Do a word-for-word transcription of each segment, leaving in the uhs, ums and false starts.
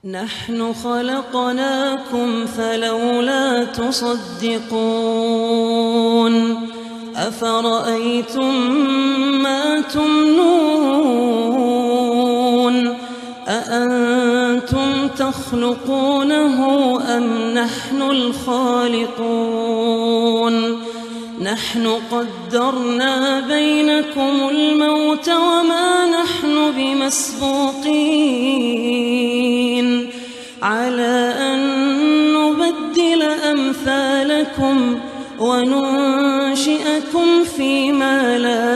نحن خلقناكم فلولا تصدقون أفرأيتم ما تمنون أأنتم تخلقونه أم نحن الخالقون نحن قدرنا بينكم الموت وما نحن بمسبوقين على أن نبدل أمثالكم وننشئكم فيما لا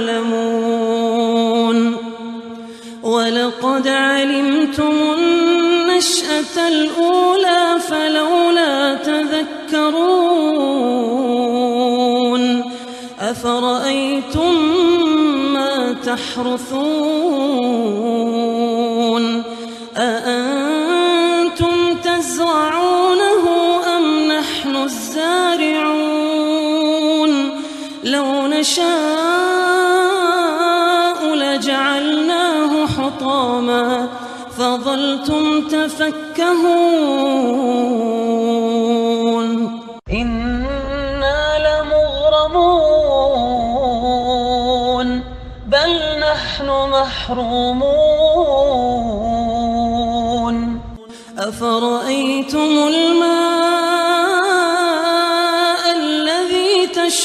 تعلمون ولقد علمتم النشأة الأولى فلولا تذكرون أفرأيتم ما تحرثون أأنتم تزرعونه أم نحن الزارعون لو نشاء لجعلناه حطاما فظلتم تفكهون إنا لمغرمون بل نحن محرومون أفرأيتم الماء الذي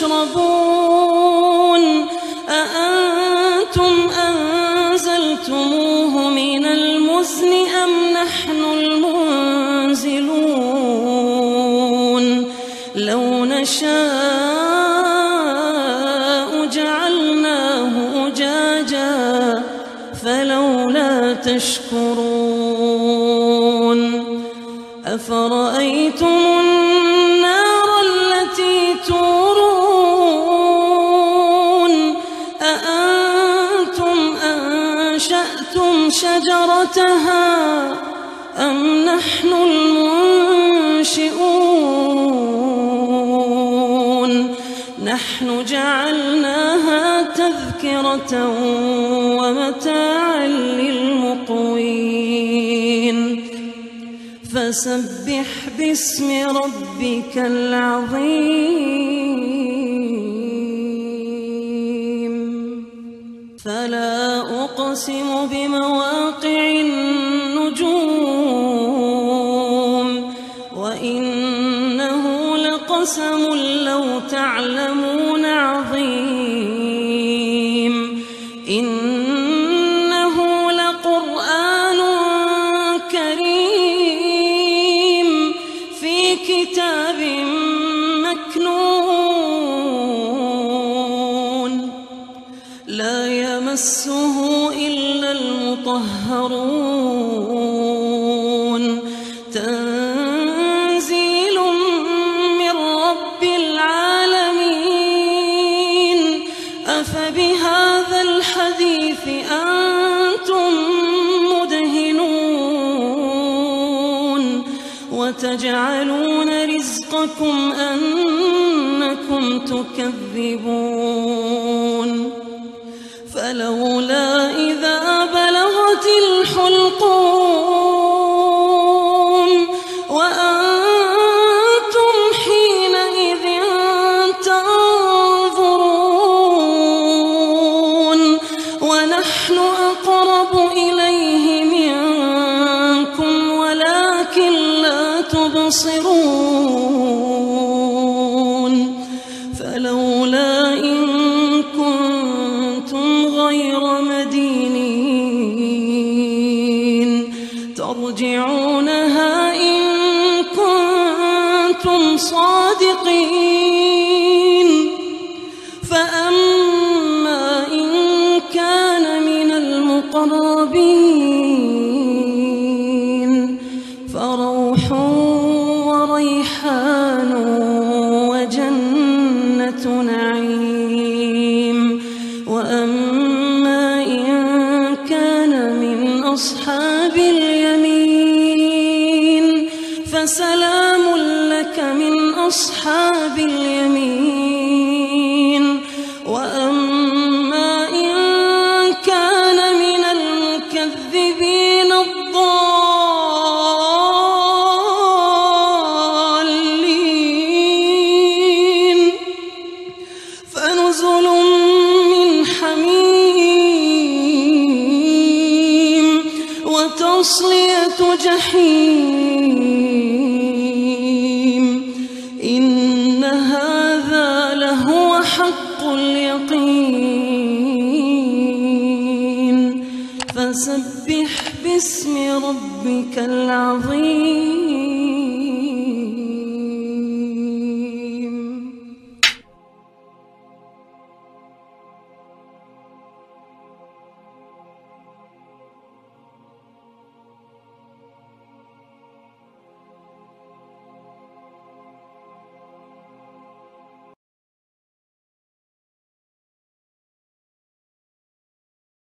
تشربون أأنتم أنزلتموه من المزن أم نحن المنزلون لو نشاء جعلناه أجاجا فلولا تشكرون أفرأيتم النار التي تورون أأنتم أنشأتم شجرتها أم نحن المنشئون نحن جعلناها تذكرة ومتاعا للمقوين فسبح باسم ربك العظيم فلا أقسم بمواقع النجوم وإنه لقسم لو تعلمون عظيم إنه لقرآن كريم في كتاب مكنون لا يمسه إلا المطهرون تنزيل من رب العالمين أفبهذا الحديث أنتم مدهنون وتجعلون رزقكم أنكم تكذبون فلولا إذا بلغت الحلقوم وأنتم حينئذ تنظرون ونحن أقرب إليه منكم ولكن لا تبصرون فلولا إن كنتم غير مدينين ترجعونها إن كنتم صادقين فأما إن كان من المقربين فروح وريحان وجنة نعيم وأما إن كان من أصحاب اليمين فسلام لك من أصحاب اليمين وأما إن كان من المكذبين الضالين وتصلية جحيم إن هذا لهو حق اليقين فسبح باسم ربك العظيم